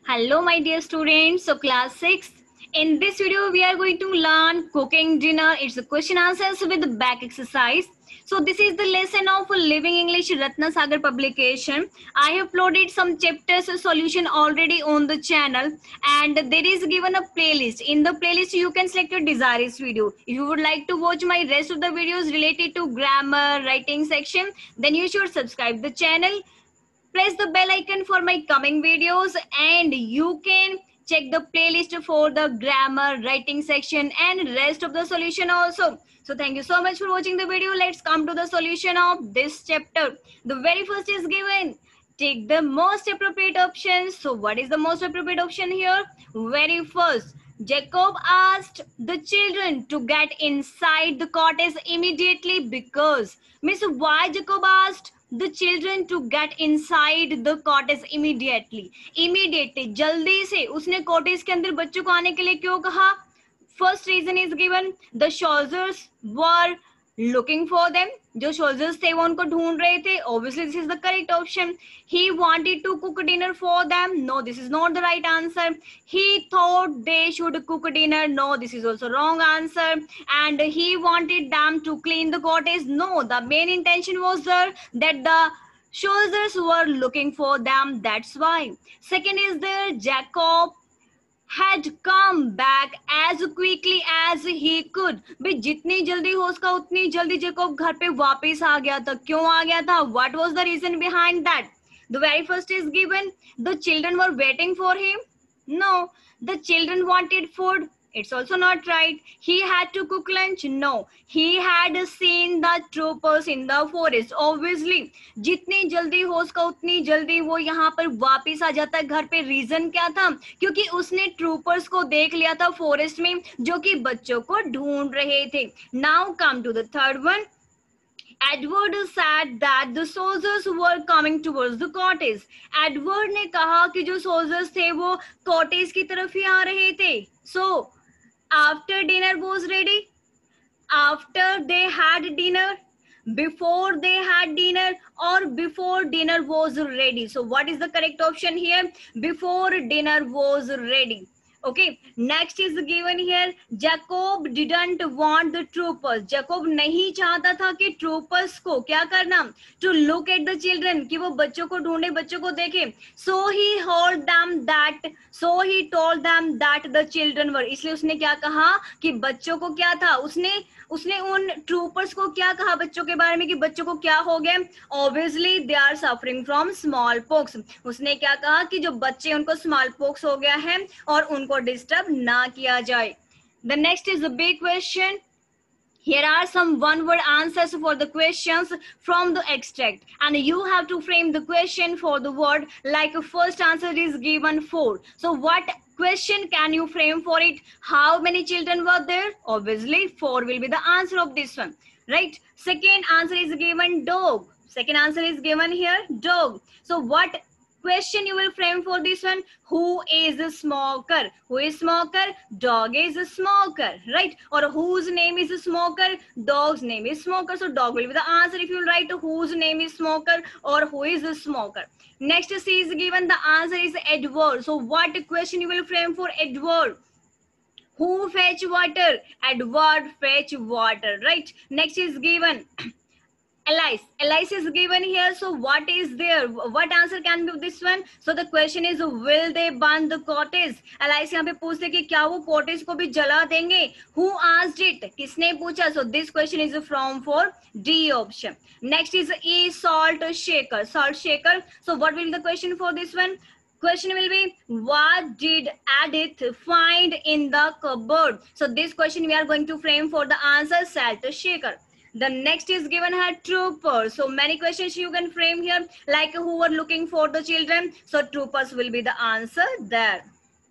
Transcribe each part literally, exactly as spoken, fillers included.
Hello, my dear students. So, class six. In this video, we are going to learn cooking dinner. It's a question answers with the back exercise. So, this is the lesson of Living English Ratna Sagar publication. I have uploaded some chapters solution already on the channel, and there is given a playlist. In the playlist, you can select your desired video. If you would like to watch my rest of the videos related to grammar, writing section, then you should subscribe the channel. Press the bell icon for my coming videos, and you can check the playlist for the grammar, writing section and rest of the solution also. So thank you so much for watching the video. Let's come to the solution of this chapter. The very first is given. Take the most appropriate option. So what is the most appropriate option here? Very first, Jacob asked the children to get inside the cottage immediately because. Miss, why Jacob asked the children to get inside the cottage immediately? Immediately, jaldi se उसने cottage के अंदर बच्चों को आने के लिए क्यों कहा? First reason is given. The soldiers were looking for them. जो soldiers थे वो उनको ढूंढ रहे थे. Obviously this is the correct option. He wanted to cook dinner for them. No, this is not the right answer. He thought they should cook dinner. No, this is also wrong answer. And he wanted them to clean the cottage. No, the main intention was there that the soldiers were looking for them. That's why. Second is there, Jacob had come back as quickly as he could. भाई जितनी जल्दी हो उसका उतनी जल्दी Jacob घर पे वापस आ गया था. क्यों आ गया था? What was the reason behind that? The very first is given. The children were waiting for him. No. The children wanted food. It's also not right. He had to cook lunch. No. He had seen the troopers in the forest. Obviously, जितनी जल्दी हो उसका उतनी जल्दी वो यहाँ पर वापस आ जाता है घर पे. रीजन क्या था? क्योंकि उसने ट्रूपर्स को देख लिया था फॉरेस्ट में जो कि बच्चों को ढूंढ रहे थे. Now come to the third one. Edward said that the soldiers were coming towards the cottage. Edward ने कहा कि जो soldiers थे वो cottage की तरफ ही आ रहे थे. So after dinner was ready, after they had dinner, before they had dinner, or before dinner was ready. So what is the correct option here? Before dinner was ready. Okay, next is given here. Jacob didn't want the troopers. Jacob नहीं चाहता था कि troopers को क्या करना? To look at the children, कि वो बच्चों को ढूंढे, बच्चों को देखे. So he told them that. So he told them that the children were. इसलिए उसने क्या कहा कि बच्चों को क्या था? उसने उसने उन ट्रूपर्स को क्या कहा बच्चों के बारे में कि बच्चों को क्या हो गया? Obviously they are suffering from smallpox. उसने क्या कहा कि जो बच्चे उनको smallpox हो गया है और उनको डिस्टर्ब ना किया जाए. The next is a big question. Here are some one word answers for the questions from the extract, and you have to frame the question for the word. Like first answer is given four. So what question can you frame for it? How many children were there? Obviously four will be the answer of this one, right? Second answer is given dog. Second answer is given here dog. So what question you will frame for this one? Who is a smoker? Who is smoker? Dog is a smoker, right? Or whose name is a smoker? Dog's name is smoker. So dog will be the answer if you write whose name is smoker or who is a smoker. Next C is given. The answer is Edward. So what question you will frame for Edward? Who fetch water? Edward fetch water, right? Next is given. Alice. Alice is given here. So what is there? What answer can be this one? So the question is, will they burn the cottage? Alice यहाँ पे पूछते कि क्या वो cottage को भी जला देंगे? Who asked it? किसने पूछा? So this question is from for D option. Next is E, salt shaker. Salt shaker. So what will be the question for this one? Question will be, what did Edith find in the cupboard? So this question we are going to frame for the answer salt shaker. The next is given her troopers. So many questions you can frame here, like who were looking for the children. So troopers will be the answer there.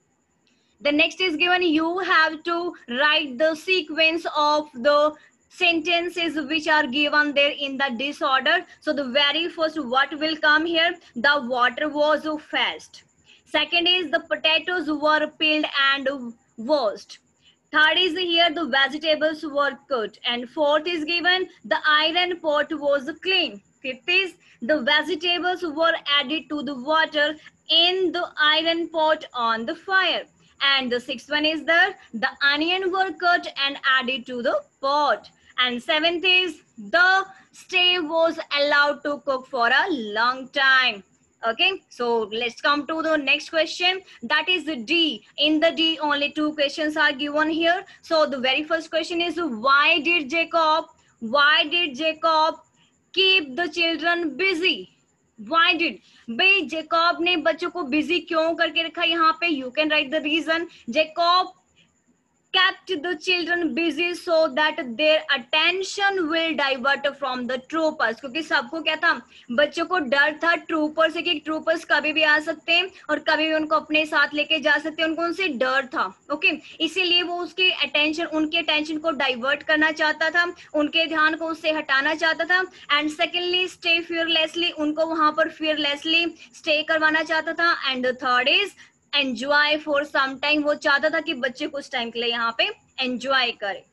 The next is given, you have to write the sequence of the sentences which are given there in the disorder. So the very first what will come here? The water was fast. Second is the potatoes were peeled and washed. Third is here the vegetables were cut. And fourth is given the iron pot was clean. Fifth is the vegetables were added to the water in the iron pot on the fire. And the sixth one is there, the onion were cut and added to the pot. And seventh is, the stove was allowed to cook for a long time. Okay, so let's come to the next question. That is the D. In the D, only two questions are given here. So the very first question is, why did Jacob, why did Jacob keep the children busy? Why did, भाई Jacob ने बच्चों को busy क्यों करके रखा? यहाँ पे you can write the reason. Jacob kept the children busy so that their attention will divert from the troopers. क्योंकि सबको क्या था, बच्चों को डर था ट्रूपर से कि ट्रूपर्स कभी भी आ सकते हैं और कभी भी उनको अपने साथ लेके जा सकते हैं. उनको उनसे डर था. Okay okay? इसीलिए वो उसके अटेंशन, उनके अटेंशन को डाइवर्ट करना चाहता था, उनके ध्यान को उससे हटाना चाहता था. एंड सेकेंडली, स्टे फियरलेसली, उनको वहां पर फियरलेसली स्टे करवाना चाहता था. And the third is enjoy for some time. वो चाहता था कि बच्चे कुछ टाइम के लिए यहाँ पे एंजॉय करें.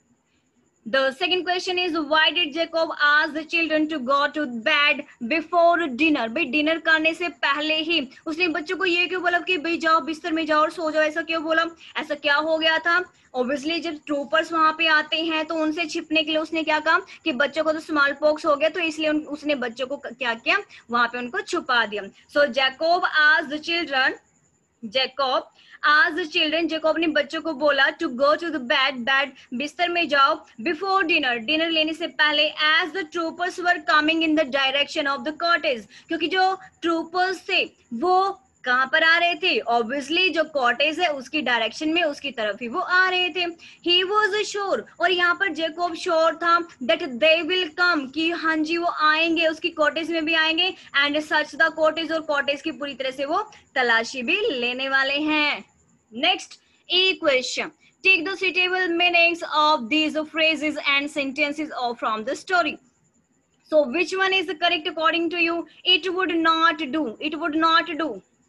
The second question is, why did Jacob ask the children to go to bed before dinner? भाई डिनर करने से पहले ही उसने बच्चों को ये क्यों बोला कि भाई जाओ बिस्तर में जाओ और सो जाओ? ऐसा क्यों बोला? ऐसा क्या हो गया था? ऑब्वियसली जब ट्रूपर्स वहां पे आते हैं तो उनसे छिपने के लिए उसने क्या कहा कि बच्चों को तो स्मॉल पॉक्स हो गया, तो इसलिए उसने बच्चों को क्या किया, वहां पे उनको छुपा दिया. So Jacob asked the children, Jacob आज द चिल्ड्रन, जैकोब ने बच्चों को बोला to go to the bed, bed बिस्तर में जाओ, बिफोर डिनर, डिनर लेने से पहले. As the troopers were coming in the direction of the cottage, क्योंकि जो ट्रूपर्स थे वो कहाँ पर आ रहे थे? ऑब्वियसली जो कॉटेज है उसकी डायरेक्शन में, उसकी तरफ ही वो आ रहे थे. ही वॉज श्योर, और यहाँ पर जैकोब श्योर था दैट दे विल कम, कि हाँ जी वो आएंगे, उसकी कॉटेज में भी आएंगे. एंड सर्च द कॉटेज, और कॉटेज की पूरी तरह से वो तलाशी भी लेने वाले हैं. Next a question, take the suitable meanings of these phrases and sentences of from the story. So which one is correct according to you? It would not do, it would not do.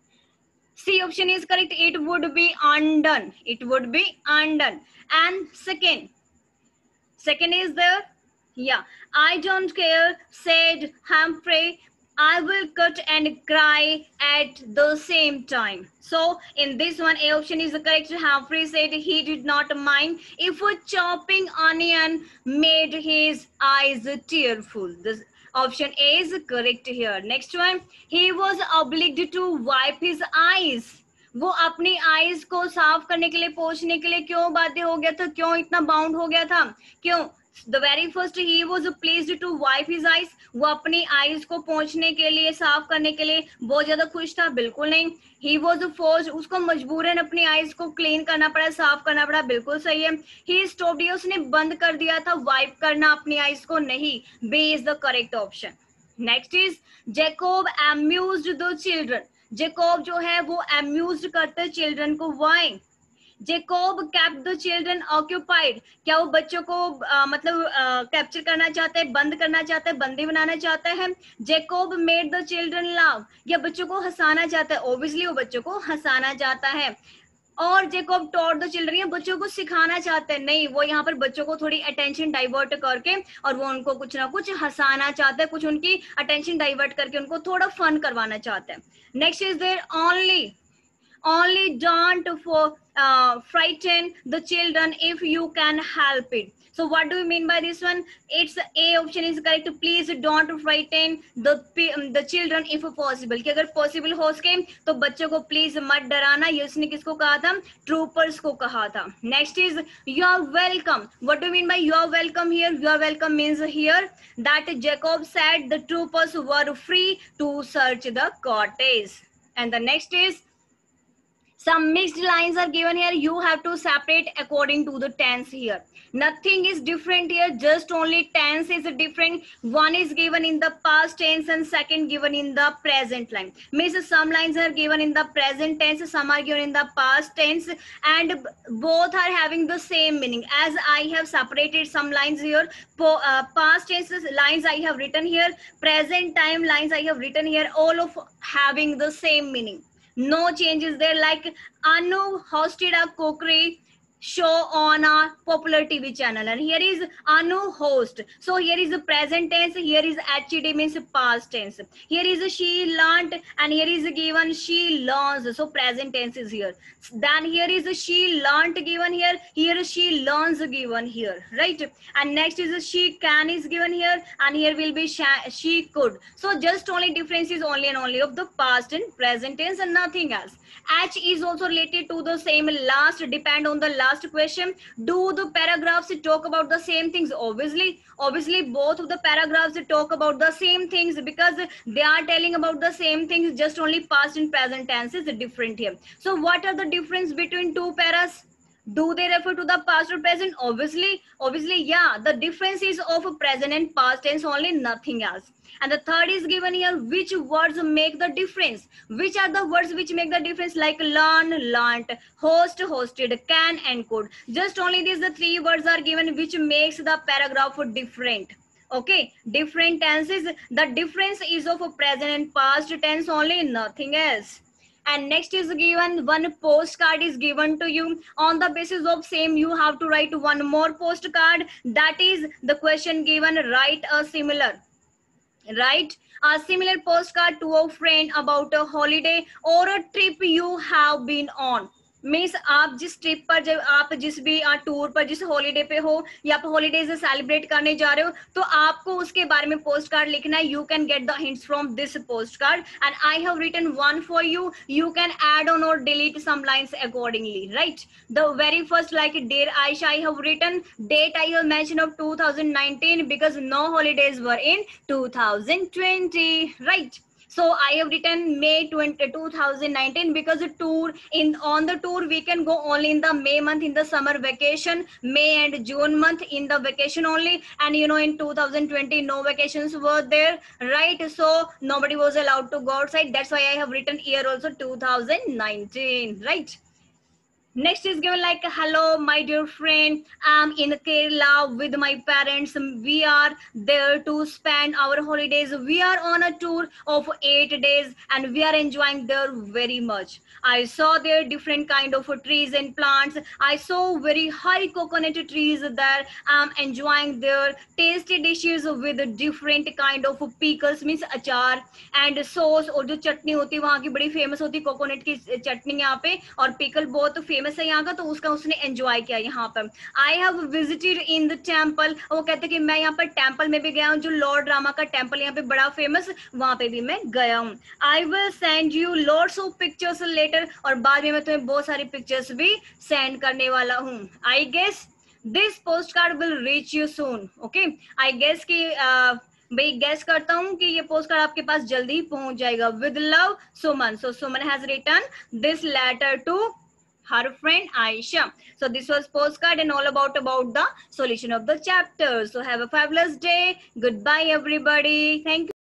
C option is correct. It would be undone. It would be undone. And second, second is there. Yeah, I don't care, said Humphrey. I will cut and cry at the same time. So in this one, A option is correct. Humphrey said he did not mind if a chopping onion made his eyes tearful. This option A is correct here. Next one, he was obliged to wipe his eyes. वो अपनी eyes को साफ करने के लिए, पोंछने के लिए क्यों बाध्य हो गया था? क्यों इतना बाउंड हो गया था? क्यों? The very first, he was pleased to wipe his eyes. वो अपनी आईज को पोंछने के लिए, साफ करने के लिए बहुत ज्यादा खुश था? बिल्कुल नहीं. He was forced, उसको मजबूरन अपनी आईज को क्लीन करना पड़ा, साफ करना पड़ा. बिल्कुल सही है. He stopped, उसने बंद कर दिया था वाइप करना अपनी आईज को. नहीं, B is the correct option. Next is Jacob amused the children. Jacob जो है वो amused करते चिल्ड्रन को. Why? Jacob kept the children occupied. क्या वो बच्चों को आ, मतलब कैप्चर करना चाहता है, बंद करना चाहता है, बंदी बनाना चाहता है? Jacob made the children laugh. या बच्चों को हंसाना चाहता है? Obviously वो बच्चों को हंसाना चाहता है. और Jacob taught the children, या बच्चों को सिखाना चाहते हैं? नहीं, वो यहाँ पर बच्चों को थोड़ी अटेंशन डाइवर्ट करके और वो उनको कुछ ना कुछ हंसाना चाहते हैं, कुछ उनकी अटेंशन डाइवर्ट करके उनको थोड़ा फन करवाना चाहते हैं. Next is there only only don't for uh, frighten the children if you can help it. So what do you mean by this one? It's A option is correct. Please don't frighten the the children if possible. कि अगर possible हो सके तो बच्चों को please मत डराना. ये उसने किसको कहा था? Troopers को कहा था. Next is you are welcome. What do you mean by you are welcome here? You are welcome means here that Jacob said the troopers were free to search the cottage. And the next is some mixed lines are given here. You have to separate according to the tense here. Nothing is different here, just only tense is different. One is given in the past tense and second given in the present line. Means some lines are given in the present tense, some are given in the past tense, and both are having the same meaning. As I have separated some lines here, uh, past tense lines I have written here, present time lines I have written here, all of having the same meaning. No changes there. Like Anu hosted a cookery show on a popular T V channel. And here is Anu host. So here is the present tense, here is H D means past tense. Here is she learnt, and here is given she learns. So present tense is here. Then here is she learnt given here, here she learns given here, right? And next is she can is given here, and here will be she could. So just only difference is only and only of the past and present tense and nothing else. H is also related to the same last, depend on the last question. Do the paragraphs talk about the same things? Obviously, obviously both of the paragraphs talk about the same things because they are telling about the same things, just only past and present tense is different here. So what are the difference between two paras? Do they refer to the past or present? Obviously, obviously, yeah, the difference is of present and past tense only, nothing else. And the third is given here, which words make the difference? Which are the words which make the difference? Like learn, learnt, host, hosted, can and could. Just only these the three words are given which makes the paragraph different. Okay, different tenses. The difference is of present and past tense only, nothing else. And next is given one postcard is given to you. On the basis of same, you have to write one more postcard. That is the question given, write a similar. Write a similar postcard to a friend about a holiday or a trip you have been on. Means आप जिस trip पर, जब आप जिस भी tour पर, जिस holiday पे हो या आप हॉलीडेज सेलिब्रेट करने जा रहे हो, तो आपको उसके बारे में पोस्ट कार्ड लिखना है. You can get the hints from this post card and I have written one for you. You can add on और delete some lines accordingly, right? The very first, like dear Aisha, I have written date I have mentioned of two thousand nineteen because no holidays were in two thousand twenty, right? So I have written May twentieth, two thousand nineteen because the tour in on the tour we can go only in the May month, in the summer vacation, May and June month in the vacation only. And you know in two thousand twenty no vacations were there, right? So nobody was allowed to go outside. That's why I have written year also two thousand nineteen, right? Next is given like, hello, my dear friend. I'm in Kerala with my parents. We are there to spend our holidays. We are on a tour of eight days and we are enjoying there very much. I saw there different kind of trees and plants. I saw very high coconut trees there. I'm enjoying their tasty dishes with different kind of pickles, means achar and sauce. और जो चटनी होती है वहाँ की बड़ी famous होती है, coconut की चटनी यहाँ पे, और पिकल बहुत फेमस है यहाँ का, तो उसका उसने एंजॉय किया यहाँ पर. I have visited in the temple. वो कहते कि मैं यहाँ पर टेम्पल में भी गया हूँ, जो लॉर्ड रामा का टेम्पल यहाँ पे बड़ा फेमस, वहां पे भी मैं गया हूँ. I will send you lots of pictures later. और बाद में मैं तुम्हें बहुत सारी पिक्चर्स भी सेंड करने वाला हूँ. I guess this post card will reach you soon. Okay, I guess की भाई गेस करता हूँ कि ये पोस्ट कार्ड आपके पास जल्दी पहुंच जाएगा. With love, Suman. So Suman has written this letter to her friend Aisha. So this was postcard and all about about the solution of the chapter. So have a fabulous day. Goodbye everybody. Thank you.